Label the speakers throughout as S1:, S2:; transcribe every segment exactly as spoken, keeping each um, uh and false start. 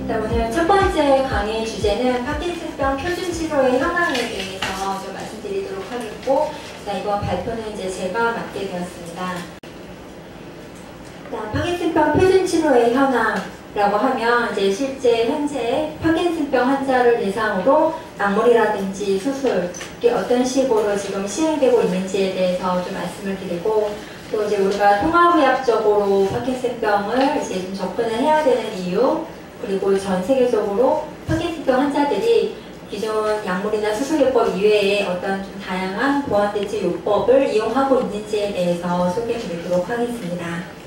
S1: 오늘 첫 번째 강의 주제는 파킨슨병 표준 치료의 현황에 대해서 좀 말씀드리도록 하겠고, 자, 이번 발표는 이제 제가 맡게 되었습니다. 자, 파킨슨병 표준 치료의 현황이라고 하면 이제 실제 현재 파킨슨병 환자를 대상으로 약물이라든지 수술, 이게 어떤 식으로 지금 시행되고 있는지에 대해서 좀 말씀을 드리고, 또 이제 우리가 통합의학적으로 파킨슨병을 이제 좀 접근을 해야 되는 이유, 그리고 전 세계적으로 파킨슨병 환자들이 기존 약물이나 수술요법 이외에 어떤 좀 다양한 보완대체 요법을 이용하고 있는지에 대해서 소개해드리도록 하겠습니다.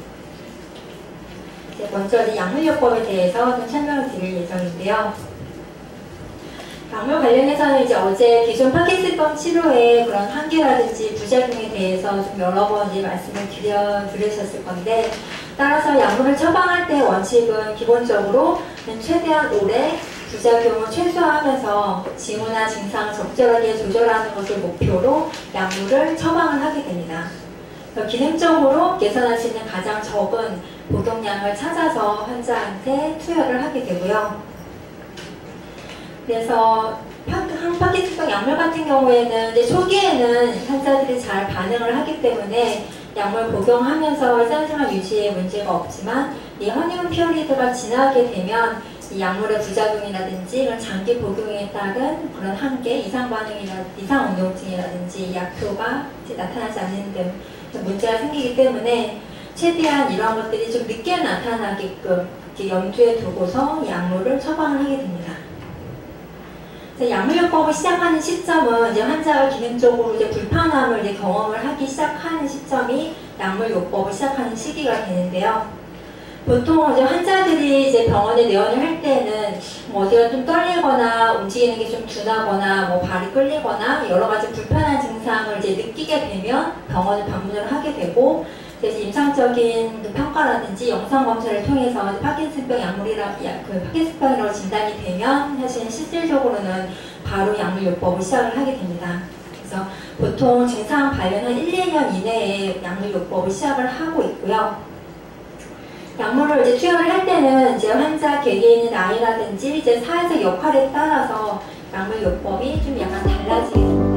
S1: 이제 먼저 이 약물요법에 대해서 좀 설명을 드릴 예정인데요. 약물 관련해서는 이제 어제 기존 파킨슨병 치료의 그런 한계라든지 부작용에 대해서 좀 여러 번 이제 말씀을 드려, 드리셨을 건데, 따라서 약물을 처방할 때 원칙은 기본적으로 최대한 오래 부작용을 최소화하면서 징후나 증상을 적절하게 조절하는 것을 목표로 약물을 처방을 하게 됩니다. 기능적으로 개선할 수 있는 가장 적은 보통량을 찾아서 환자한테 투여를 하게 되고요. 그래서 파킨슨병 약물 같은 경우에는 이제 초기에는 환자들이 잘 반응을 하기 때문에 약물 복용하면서 일상생활 유지에 문제가 없지만, 이 허니문 피어리드가 지나게 되면 이 약물의 부작용이라든지 그런 장기 복용에 따른 그런 한계, 이상 반응이나 이상 운동증이라든지 약효가 나타나지 않는 등 문제가 생기기 때문에 최대한 이런 것들이 좀 늦게 나타나게끔 염두에 두고서 약물을 처방을 하게 됩니다. 약물요법을 시작하는 시점은 이제 환자가 기능적으로 이제 불편함을 이제 경험을 하기 시작하는 시점이 약물요법을 시작하는 시기가 되는데요. 보통 이제 환자들이 이제 병원에 내원을 할 때는 뭐 어디가 좀 떨리거나 움직이는 게 좀 둔하거나 뭐 발이 끌리거나 여러 가지 불편한 증상을 이제 느끼게 되면 병원을 방문을 하게 되고, 그래서 임상적인 평가라든지 영상 검사를 통해서 파킨슨병 약물이라, 그 파킨슨병이라고 진단이 되면 사실 실질적으로는 바로 약물요법을 시작을 하게 됩니다. 그래서 보통 증상 발현 한 일, 이 년 이내에 약물요법을 시작을 하고 있고요. 약물을 이제 투여를 할 때는 이제 환자 개개인의 나이라든지 이제 사회적 역할에 따라서 약물요법이 좀 약간 달라지게 됩니다.